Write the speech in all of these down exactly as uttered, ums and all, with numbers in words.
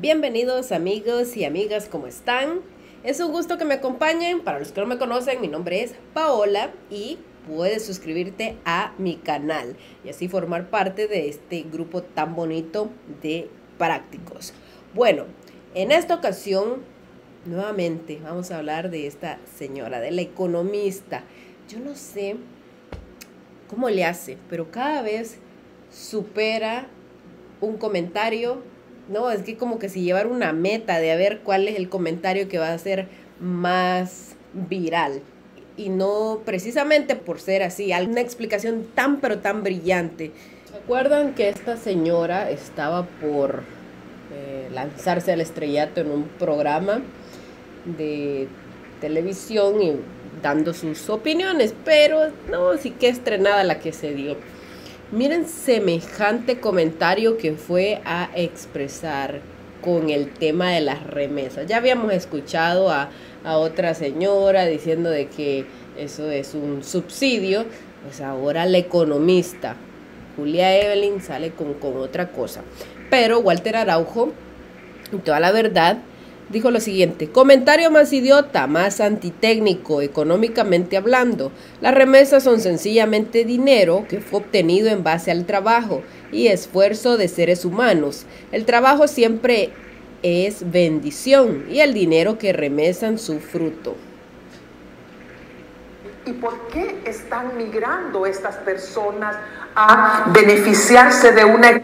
Bienvenidos amigos y amigas, ¿cómo están? Es un gusto que me acompañen. Para los que no me conocen, mi nombre es Paola y puedes suscribirte a mi canal y así formar parte de este grupo tan bonito de prácticos. Bueno, en esta ocasión, nuevamente vamos a hablar de esta señora, de la economista. Yo no sé cómo le hace, pero cada vez supera un comentario. No, es que como que si llevar una meta de a ver cuál es el comentario que va a ser más viral. Y no precisamente por ser así, una explicación tan pero tan brillante. ¿Se acuerdan que esta señora estaba por eh, lanzarse al estrellato en un programa de televisión y dando sus opiniones? Pero no, sí que estrenada la que se dio. Miren semejante comentario que fue a expresar con el tema de las remesas. Ya habíamos escuchado a, a otra señora diciendo de que eso es un subsidio. Pues ahora la economista Julia Evelyn sale con, con otra cosa. Pero Walter Araujo, en toda la verdad, dijo lo siguiente: comentario más idiota, más antitécnico, económicamente hablando. Las remesas son sencillamente dinero que fue obtenido en base al trabajo y esfuerzo de seres humanos. El trabajo siempre es bendición y el dinero que remesan su fruto. ¿Y por qué están migrando estas personas a beneficiarse de una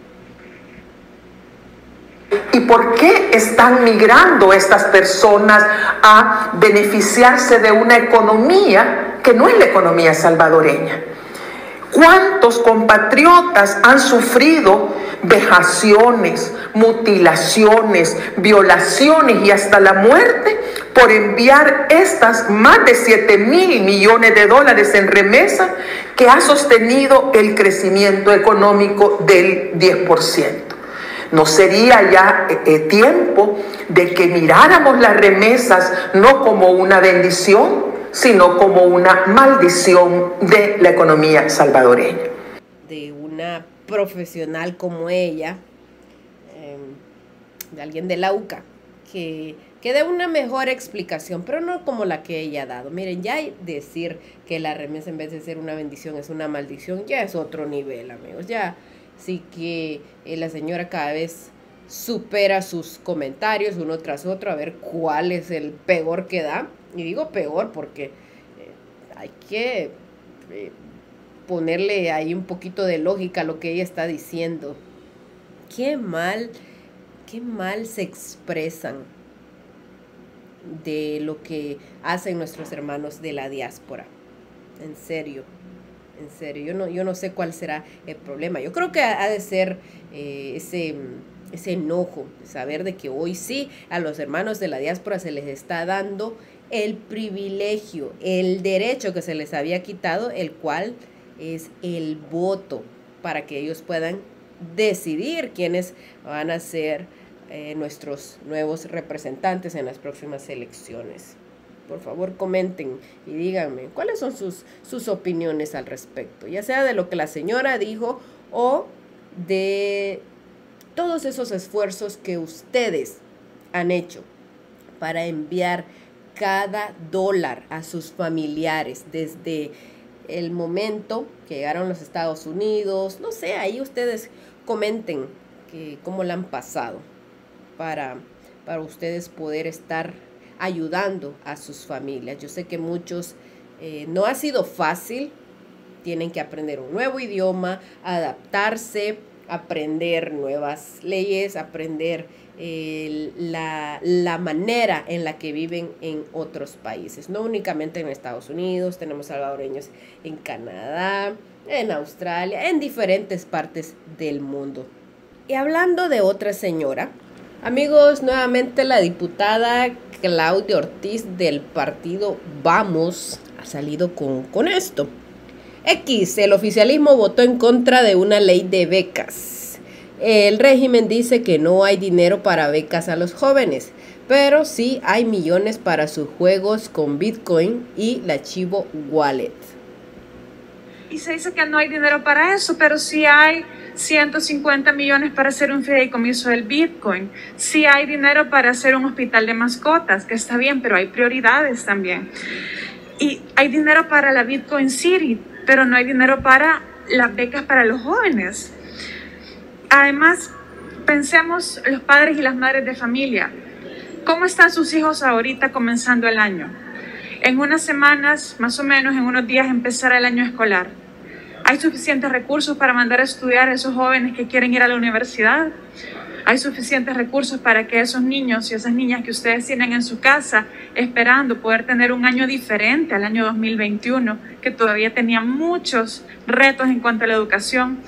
¿Y por qué están migrando estas personas a beneficiarse de una economía que no es la economía salvadoreña? ¿Cuántos compatriotas han sufrido vejaciones, mutilaciones, violaciones y hasta la muerte por enviar estas más de siete mil millones de dólares en remesa que ha sostenido el crecimiento económico del diez por ciento? ¿No sería ya eh, tiempo de que miráramos las remesas no como una bendición, sino como una maldición de la economía salvadoreña? De una profesional como ella, eh, de alguien de la U C A, que, que dé una mejor explicación, pero no como la que ella ha dado. Miren, ya decir que la remesa en vez de ser una bendición es una maldición, ya es otro nivel, amigos. Ya sí que eh, la señora cada vez supera sus comentarios uno tras otro a ver cuál es el peor que da. Y digo peor porque eh, hay que eh, ponerle ahí un poquito de lógica a lo que ella está diciendo. Qué mal, qué mal se expresan de lo que hacen nuestros hermanos de la diáspora. En serio. En serio, yo no, yo no sé cuál será el problema. Yo creo que ha, ha de ser eh, ese, ese enojo, saber de que hoy sí a los hermanos de la diáspora se les está dando el privilegio, el derecho que se les había quitado, el cual es el voto, para que ellos puedan decidir quiénes van a ser eh, nuestros nuevos representantes en las próximas elecciones. Por favor, comenten y díganme cuáles son sus, sus opiniones al respecto, ya sea de lo que la señora dijo o de todos esos esfuerzos que ustedes han hecho para enviar cada dólar a sus familiares desde el momento que llegaron a los Estados Unidos. No sé, ahí ustedes comenten que, cómo la han pasado para, para ustedes poder estar ayudando a sus familias. Yo sé que muchos eh, no ha sido fácil, tienen que aprender un nuevo idioma, adaptarse, aprender nuevas leyes, aprender eh, la, la manera en la que viven en otros países, no únicamente en Estados Unidos, tenemos salvadoreños en Canadá, en Australia, en diferentes partes del mundo. Y hablando de otra señora, amigos, nuevamente la diputada Claudia Ortiz del partido Vamos ha salido con, con esto. X, el oficialismo votó en contra de una ley de becas. El régimen dice que no hay dinero para becas a los jóvenes, pero sí hay millones para sus juegos con Bitcoin y la Chivo Wallet. Y se dice que no hay dinero para eso, pero sí hay ciento cincuenta millones para hacer un fideicomiso del Bitcoin. Sí hay dinero para hacer un hospital de mascotas, que está bien, pero hay prioridades también. Y hay dinero para la Bitcoin City, pero no hay dinero para las becas para los jóvenes. Además, pensemos los padres y las madres de familia. ¿Cómo están sus hijos ahorita comenzando el año? En unas semanas, más o menos, en unos días, empezará el año escolar. ¿Hay suficientes recursos para mandar a estudiar a esos jóvenes que quieren ir a la universidad? ¿Hay suficientes recursos para que esos niños y esas niñas que ustedes tienen en su casa esperando poder tener un año diferente al año dos mil veintiuno, que todavía tenía muchos retos en cuanto a la educación?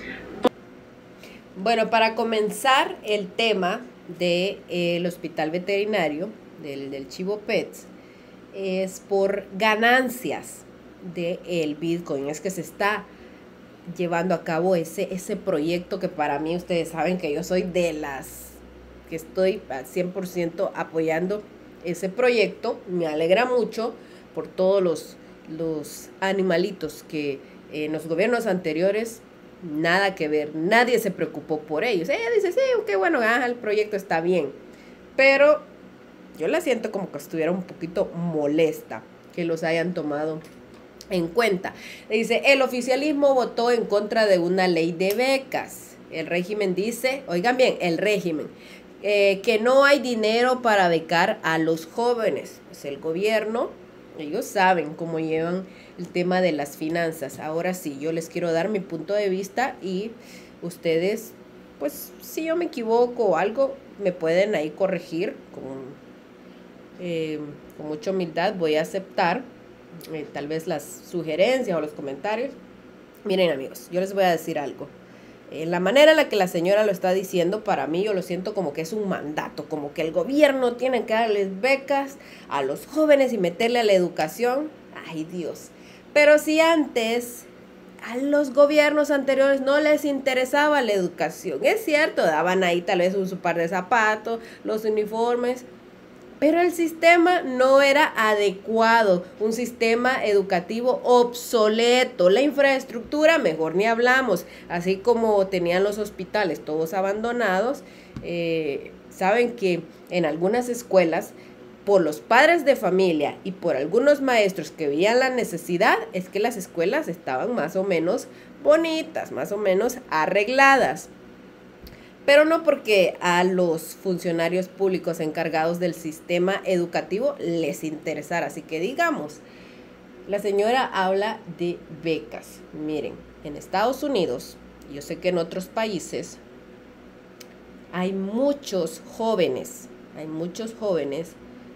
Bueno, para comenzar el tema del de, eh, hospital veterinario del, del Chivo Pets, es por ganancias del Bitcoin. Es que se está llevando a cabo ese, ese proyecto que para mí, ustedes saben que yo soy de las que estoy al cien por ciento apoyando ese proyecto. Me alegra mucho por todos los, los animalitos que en los gobiernos anteriores nada que ver, nadie se preocupó por ellos. Ella dice, sí, qué bueno, ah, el proyecto está bien, pero yo la siento como que estuviera un poquito molesta que los hayan tomado en cuenta. Dice, el oficialismo votó en contra de una ley de becas. El régimen dice, oigan bien, el régimen, eh, que no hay dinero para becar a los jóvenes. Pues el gobierno, ellos saben cómo llevan el tema de las finanzas. Ahora sí, yo les quiero dar mi punto de vista y ustedes, pues si yo me equivoco o algo, me pueden ahí corregir con... Eh, con mucha humildad voy a aceptar eh, tal vez las sugerencias o los comentarios. Miren amigos, yo les voy a decir algo. Eh, la manera en la que la señora lo está diciendo, para mí yo lo siento como que es un mandato, como que el gobierno tiene que darles becas a los jóvenes y meterle a la educación. Ay Dios, pero si antes a los gobiernos anteriores no les interesaba la educación, es cierto, daban ahí tal vez un su par de zapatos, los uniformes, pero el sistema no era adecuado, un sistema educativo obsoleto, la infraestructura mejor ni hablamos, así como tenían los hospitales todos abandonados. Eh, saben que en algunas escuelas, por los padres de familia y por algunos maestros que veían la necesidad, es que las escuelas estaban más o menos bonitas, más o menos arregladas. Pero no porque a los funcionarios públicos encargados del sistema educativo les interesara. Así que digamos, la señora habla de becas. Miren, en Estados Unidos, yo sé que en otros países, hay muchos jóvenes, hay muchos jóvenes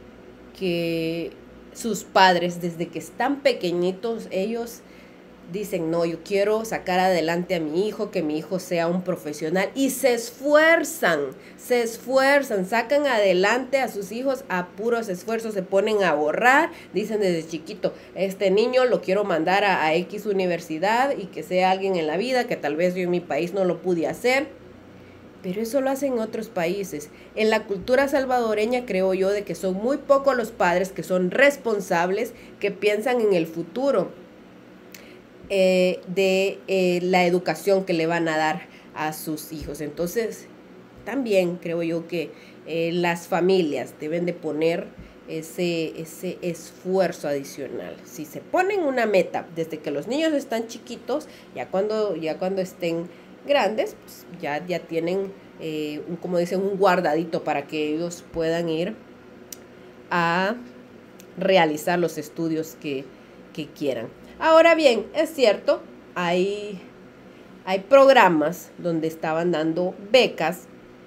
que sus padres, desde que están pequeñitos, ellos dicen, no, yo quiero sacar adelante a mi hijo, que mi hijo sea un profesional, y se esfuerzan, se esfuerzan, sacan adelante a sus hijos a puros esfuerzos, se ponen a ahorrar, dicen desde chiquito, este niño lo quiero mandar a, a X universidad y que sea alguien en la vida, que tal vez yo en mi país no lo pude hacer, pero eso lo hacen en otros países. En la cultura salvadoreña creo yo de que son muy pocos los padres que son responsables, que piensan en el futuro. Eh, de eh, la educación que le van a dar a sus hijos. Entonces, también creo yo que eh, las familias deben de poner ese, ese esfuerzo adicional. Si se ponen una meta desde que los niños están chiquitos, ya cuando, ya cuando estén grandes, pues ya, ya tienen, eh, un, como dicen, un guardadito para que ellos puedan ir a realizar los estudios que, que quieran. Ahora bien, es cierto, hay, hay programas donde estaban dando becas,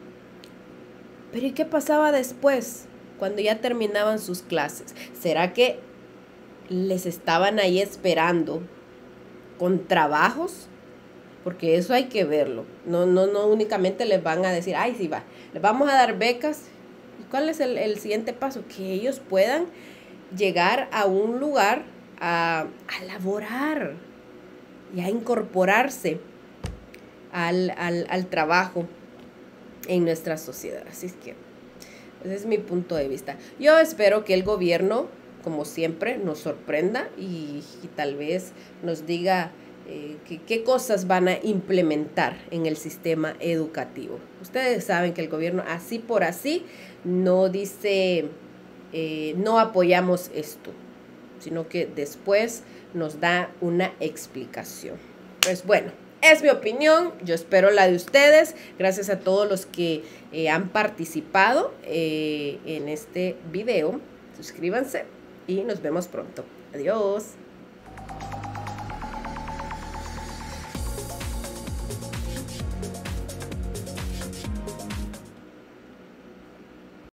pero ¿y qué pasaba después, cuando ya terminaban sus clases? ¿Será que les estaban ahí esperando con trabajos? Porque eso hay que verlo. No, no, no únicamente les van a decir, ay, sí va, les vamos a dar becas. ¿Y cuál es el, el siguiente paso? Que ellos puedan llegar a un lugar A, a laborar y a incorporarse al, al, al trabajo en nuestra sociedad. Así es que ese es mi punto de vista. Yo espero que el gobierno, como siempre, nos sorprenda y, y tal vez nos diga eh, qué, qué cosas van a implementar en el sistema educativo. Ustedes saben que el gobierno así por así no dice, eh, no apoyamos esto, sino que después nos da una explicación. Pues bueno, es mi opinión, yo espero la de ustedes. Gracias a todos los que eh, han participado eh, en este video. Suscríbanse y nos vemos pronto. Adiós.